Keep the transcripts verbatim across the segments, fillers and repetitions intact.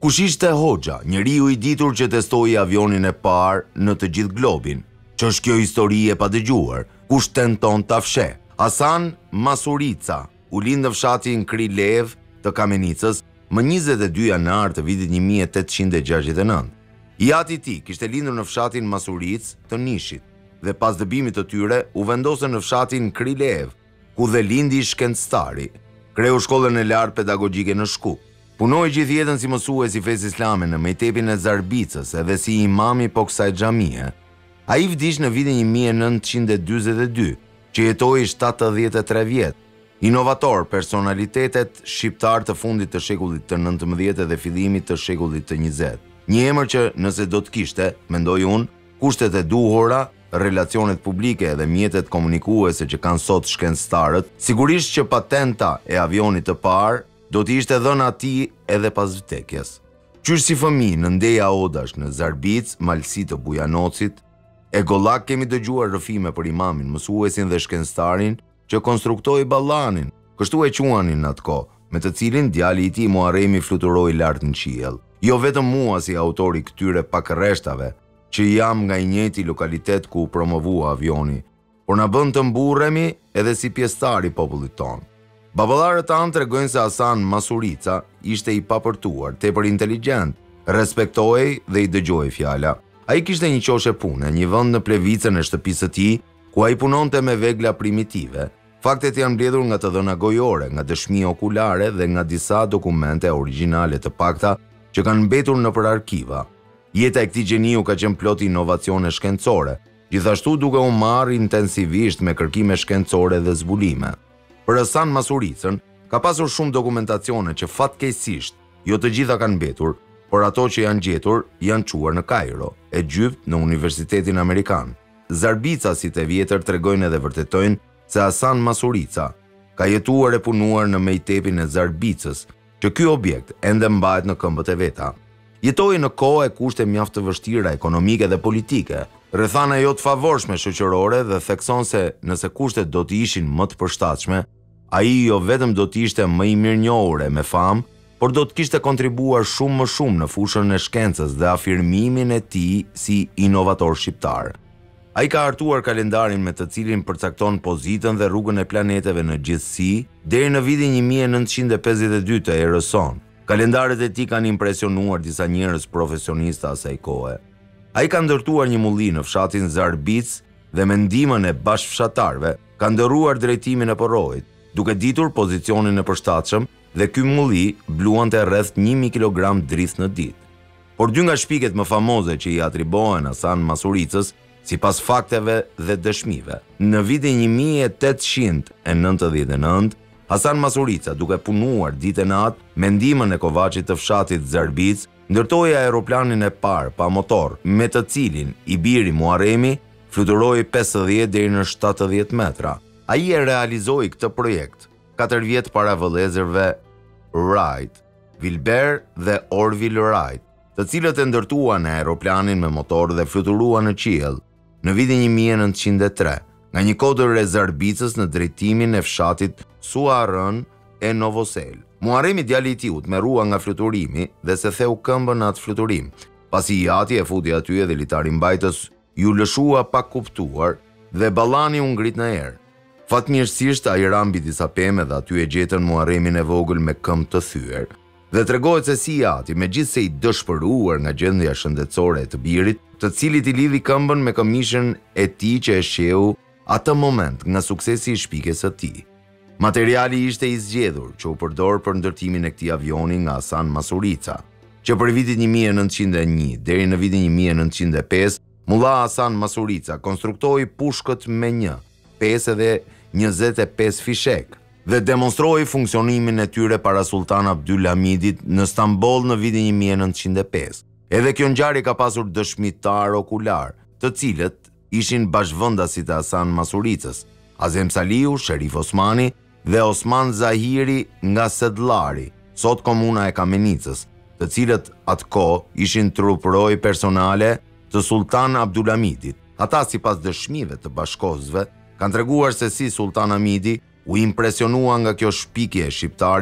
Kush ishte Hoxha, njeriu i ditur që testoi avionin e parë në të gjithë globin? Ç'është kjo histori e padëgjuar? Kush tenton ta fsheh? Hasan Masurica u lind në fshatin Krylev të Kamenicës më njëzet e dy janar të vitit një mijë e tetëqind e gjashtëdhjetë e nëntë. I ati i tij kishte lindur në fshatin Masuric të Nishit dhe pas dëbimit të tyre u vendosën në fshatin Krylev, ku dhe lindi shkencëtari. Kreu shkollën e lartë pedagogjike në Shkup. Punoi gjithë jetën si mësues i fesë islame në mejtepin e Zarbicës edhe si imam i po kësaj xhamie. Ai vdiq në vitin një mijë e nëntëqind e dyzet e dy, që jetoi shtatëdhjetë e tre vjet. Inovator, personalitetet shqiptar të fundit të shekullit të nëntëmbëdhjetë dhe fillimit të shekullit të njëzet. Një emër që nëse do të kishte, mendoj unë, kushtet e duhura, relacionet publike dhe mjetet komunikuese që kanë sot shkencëtarët, sigurisht që patenta e avionit të parë do t'i ishte dhënë atij edhe pas vdekjes. Qysh si fëmijë në ndeja odash në Zarbicë, malsi të Bujanocit, e gollak kemi dëgjuar rrëfime për imamin, mësuesin dhe shkencëtarin që konstruktoi ballanin, kështu e quanin në atë kohë, me të cilin djali i tij Muharremi fluturoi lart në qiell. Jo vetëm mua si autori këtyre pak rreshtave, që jam nga i njëjti lokalitet ku promovua avioni, por na bën të mburremi edhe si pjesëtar i popullit tonë. Baballarët tanë tregojnë se Hasan Masurica ishte i papërtuar, tepër inteligjent, respektohej dhe i dëgjohej fjala. Ai kishte një qoshe pune, një vend në plevicën e shtëpisë së tij, ku ai punonte me vegla primitive. Faktet janë mbledhur nga të dhëna gojore, nga dëshmi okulare dhe nga disa dokumente origjinale të pakta që kanë mbetur nëpër arkiva. Jeta e këtij gjeniu ka qenë plot inovacione shkencore, gjithashtu duke u marrë intensivisht me kërkime shkencore dhe zbulime. Për Hasan Masuricën ka pasur shumë dokumentacione që fatkeqësisht jo të gjitha kanë mbetur, por ato që janë gjetur janë çuar në Kairo, Egjipt, në Universitetin Amerikan. Zarbicësit e vjetër tregojnë edhe vërtetojnë se Hasan Masurica ka jetuar e punuar në mejtepin e Zarbicës, që ky objekt ende mbahet në këmbët e veta. Jetoi në kohë e kushte mjaft të vështira ekonomike dhe politike, rrethana jo të favorshme shoqërore dhe thekson se nëse kushtet do të ishin më të përshtatshme, ai jo vetëm do të ishte më i mirënjohur me famë, por do të kishte kontribuar shumë më shumë në fushën e shkencës dhe afirmimin e tij si inovator shqiptar. Ai ka hartuar kalendarin me të cilin përcakton pozitën dhe rrugën e planeteve në gjithësi deri në vitin një mijë e nëntëqind e pesëdhjetë e dy të erës sonë. Kalendaret e tij kanë impresionuar disa njerëz profesionistë asaj kohe. Ai ka ndërtuar një mulli në fshatin Zarbicë dhe me ndihmën e bashkëfshatarëve ka ndërruar drejtimin e porrojit, duke ditur pozicionin e përshtatshëm dhe ky mulli bluante rreth një mijë kilogram drith në ditë. Por dy nga shpiket më famoze që i atribohen Hasan Masuricës, sipas fakteve dhe dëshmive, në vitin një mijë e tetëqind e nëntëdhjetë e nëntë, Hasan Masurica, duke punuar ditë e natë me ndihmën e kovaçit të fshatit Zarbicë, ndërtoi aeroplanin e parë pa motor, me të cilin i biri Muharremi fluturoi pesëdhjetë deri në shtatëdhjetë metra. Ai e realizoi këtë projekt katër vjet para vëllezërve Wright, Wilbur dhe Orville Wright, të cilët e ndërtuan aeroplanin me motor dhe fluturuan në qiell në vitin një mijë e nëntëqind e tre, nga një kodër e Zarbicës në drejtimin e fshatit Suarën e Novosel. Muharremi, djali i tij, u tmerrua nga fluturimi dhe se theu këmbën në atë fluturim. Pasi i ati e futi aty dhe litari mbajtës ju lëshua pa kuptuar dhe ballani u ngrit në erë. Fatmirësisht ai rambi disa pemë dhe aty e gjetën Muharremin e vogël me këmbë të thyer. Dhe tregohet se si i ati, megjithse i dëshpëruar nga gjendja shëndetësore e të birit, të cilit i lidhi këmbën me këmishën e tij që e sheu atë moment nga suksesi i shpikjes së tij. Materiali ishte i zgjedhur që u përdor për ndërtimin e këtij avioni nga Hasan Masurica, që për vitin një mijë e nëntëqind e një deri në vitin një mijë e nëntëqind e pesë, mulla Hasan Masurica konstruktoi pushkët me një, pesë dhe njëzet e pesë fishek dhe demonstroi funksionimin e tyre para Sultan Abdulhamidit në Stamboll në vitin një mijë e nëntëqind e pesë. Edhe kjo ngjarje ka pasur dëshmitar okular, të cilët ishin bashkëvendasit e Hasan Masuricës, Azem Saliu, Sherif Osmani dhe Osman Zahiri nga Sedllari, sot komuna e Kamenicës, të cilët atko ishin truproj personale të Sultan Abdulhamidit. Ata, sipas dëshmive të bashkozëve, kanë treguar se si Sultan Hamidi u impresionua nga kjo shpikje e shqiptarit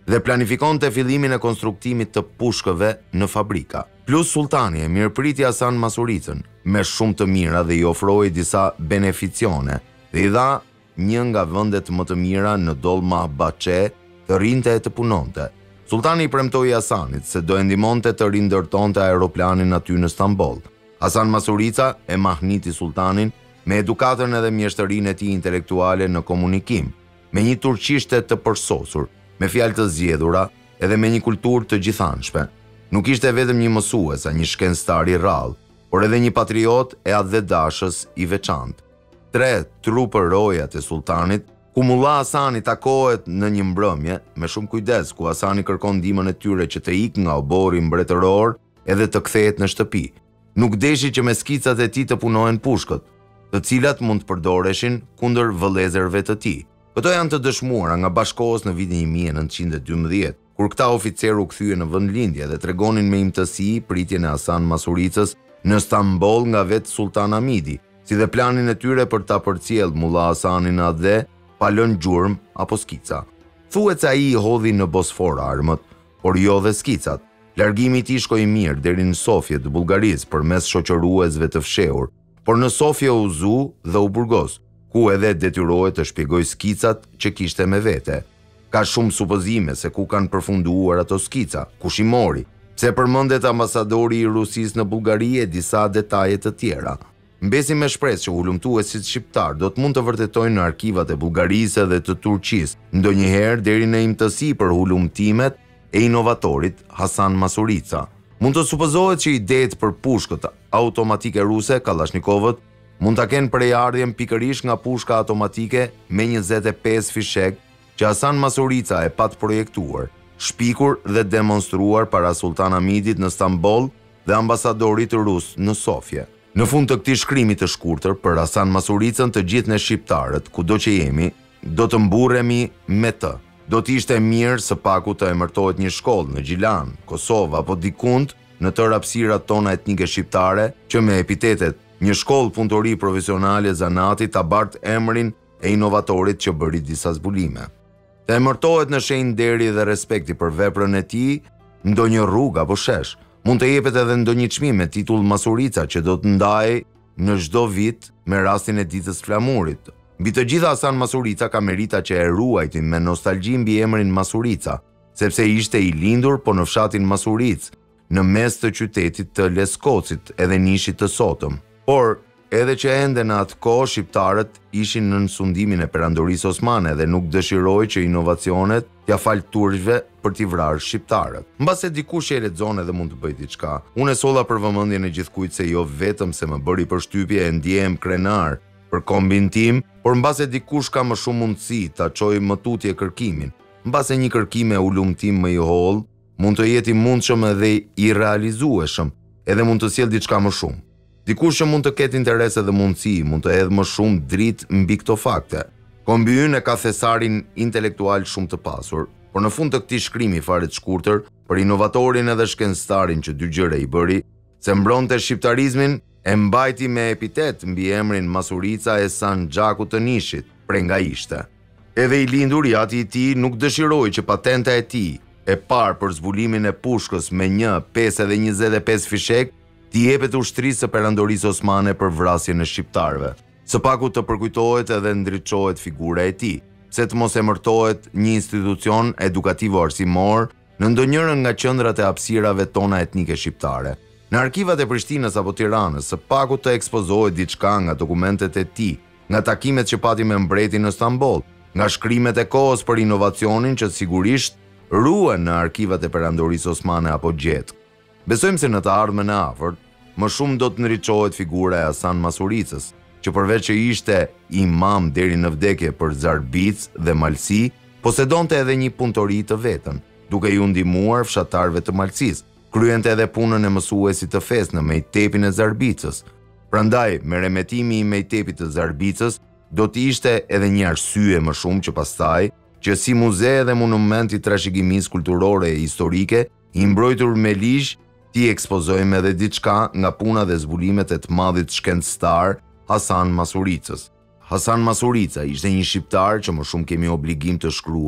dhe planifikonte fillimin e konstruktimit të pushkëve në fabrika. Plus sultani e mirëpriti Hasan Masuricën me shumë të mira dhe i ofroi disa beneficione dhe i dha një nga vendet më të mira në Dolmabahçe të rinte e të punonte. Sultani i premtoi Hasanit se do e ndihmonte të rindërtonte aeroplanin aty në Stamboll. Hasan Masurica e mahniti sultanin me edukatën edhe mjeshtërinë e tij intelektuale në komunikim, me një turqishte të përsosur, me fjalë të zgjedhura edhe me një kulturë të gjithanshme. Nuk ishte vetëm një mësues, një shkencëtar i rrallë, por edhe një patriot e atdhedashës i veçantë. Tre trupë rojat e sultanit, ku mulla Hasani takohet në një mbrëmje, me shumë kujdes, ku Hasani kërkon ndihmën e tyre që të ikë nga obori mbretëror edhe të kthehet në shtëpi. Nuk deshi që me skicat e tij të punohen pushkët, të cilat mund të përdoreshin kundër vëllezërve të tij. Këto janë të dëshmuara nga bashkohës në vitin një mijë e nëntëqind e dymbëdhjetë, kur këta oficer u kthye në vendlindje dhe tregonin me imtësi pritjen e Hasan Masuricës në Stamboll nga vetë Sultan Hamidi, si dhe planin e tyre për ta përcjellë mulla Hasanin atje pa lënë gjurmë apo skica. Thuhet se ai i hodhi në Bosfor armët, por jo dhe skicat. Largimi i tij shkoi mirë deri në Sofje të Bullgarisë përmes shoqëruesve të fshehur, por në Sofje u zu dhe u burgos, ku edhe detyrohej të shpjegoj skicat që kishte me vete. Ka shumë supozime se ku kanë përfunduar ato skica, kush i mori, pse përmendet ambasadori i Rusisë në Bullgari e disa detaje të tjera. Mbesi me shpresë që ulëmtuesit shqiptar do të mund të vërtetojnë në arkivat e Bullgarisë dhe të Turqisë, ndonjëherë deri në imtësi për hulumtimet e inovatorit Hasan Masurica. Mund të supozohet që idetë për pushkët automatike ruse, Kalashnikovët, mund ta kenë prejardhjen pikërisht nga pushka automatike me njëzet e pesë fishek që Hasan Masurica e pat projektuar, shpikur dhe demonstruar para Sultan Hamidit në Stamboll dhe ambasadorit rus në Sofje. Në fund të këtij shkrimi të shkurtër për Hasan Masuricën, të gjithë ne shqiptarët, kudo që jemi, do të mburremi me të. Do të ishte mirë së paku të emërtohet një shkollë në Gjilan, Kosovë apo dikund në të hapësirat tona etnike shqiptare që me epitetet një shkollë punëtori profesionale zanati ta bartë emrin e inovatorit që bëri disa zbulime. Të emërtohet në shenjë nderi dhe respekti për veprën e tij ndonjë rrugë apo shesh. Mund të jepet edhe ndonjë çmim me titull Masurica që do të ndajë në çdo vit me rastin e ditës flamurit. Mbi të gjitha, Hasan Masurica ka merita që e ruajtin me nostalgji mbi emrin Masurica, sepse ishte i lindur po në fshatin Masuric, në mes të qytetit të Leskocit edhe nishit të sotëm. Por, edhe që ende në atë kohë shqiptarët ishin në sundimin e perandorisë osmane dhe nuk dëshiroi që inovacionet t'ia falë turqve për t'i vrarë shqiptarët. Mbase dikush e lexon edhe mund të bëjë diçka. Unë e solla për vëmendjen e gjithkujt se jo vetëm se më bëri përshtypje e ndjehem krenar për kombin tim, por mbase dikush ka më shumë mundësi ta çojë më tutje kërkimin. Mbase një kërkim e ulumtim më i holl mund të jetë i mundshëm edhe i realizueshëm, edhe mund të sjellë diçka më shumë. Dikush që mund të ketë interes edhe mundësi, mund të hedhë më shumë dritë mbi këto fakte. Kombi ynë e ka thesarin intelektual shumë të pasur, por në fund të këtij shkrimi fare të shkurtër për inovatorin edhe shkencëtarin që dy gjëra i bëri, se mbronte shqiptarizmin, e mbajti me epitet mbi emrin Masurica e Sanxhaku të Nishit, prej nga ishte. Edhe i lindur i ati i tij nuk dëshiroi që patenta e tij e parë për zbulimin e pushkës me një, pesë edhe njëzet e pesë fishek t'i jepet ushtrisë së perandorisë osmane për vrasjen e shqiptarëve. Së paku të përkujtohet edhe ndriçohet figura e tij, se të mos emërtohet një institucion edukativo-arsimor në ndonjërin nga qendrat e hapësirave tona etnike shqiptare. Në arkivat e Prishtinës apo Tiranës, së paku të ekspozohet diçka nga dokumentet e tij, nga takimet që pati me mbretin në Stamboll, nga shkrimet e kohës për inovacionin që sigurisht ruhen në arkivat e perandorisë osmane apo gjetë. Besojmë se në të ardhmen e afërt, më shumë do të ndriçohet figura e Hasan Masuricës, që përveç që ishte imam deri në vdekje për zarbic dhe malsi, posedonte edhe një punëtori të vetën, duke ju ndihmuar fshatarëve të Malësisë. Kryente edhe punën e mësuesit të fesë në mejtepin e Zarbicës. Prandaj, me remetimi i mejtepit të Zarbicës, do të ishte edhe një arsye më shumë që pastaj, që si muze dhe monument i trashëgimisë kulturore e historike, i mbrojtur me ligj, ti ekspozojmë edhe diçka nga puna dhe zbulimet e të madhit shkencëtar Hasan Masuricës. Hasan Masurica ishte një shqiptar që më shumë kemi obligim të shkruajmë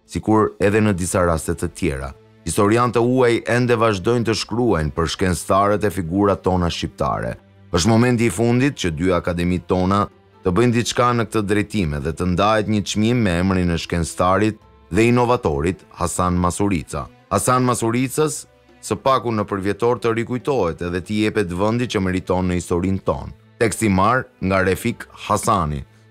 sikur edhe në disa raste të tjera. Historiantë huaj ende vazhdojnë të shkruajnë për shkencëtarët e figurat tona shqiptare. Është momenti i fundit që dy akademitë tona të bëjnë diçka në këtë drejtim dhe të ndahet një çmim me emrin e shkencëtarit dhe inovatorit Hasan Masurica. Hasan Masuricës së paku në përvjetor të rikujtohet edhe t'i jepet vendi që meriton në historinë tonë. Teksti marr nga Refik Hasani.